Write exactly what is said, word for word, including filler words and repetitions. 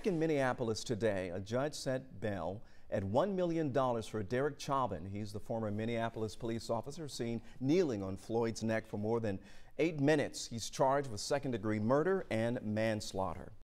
Back in Minneapolis today, a judge set bail at one million dollars for Derek Chauvin. He's the former Minneapolis police officer seen kneeling on Floyd's neck for more than eight minutes. He's charged with second-degree murder and manslaughter.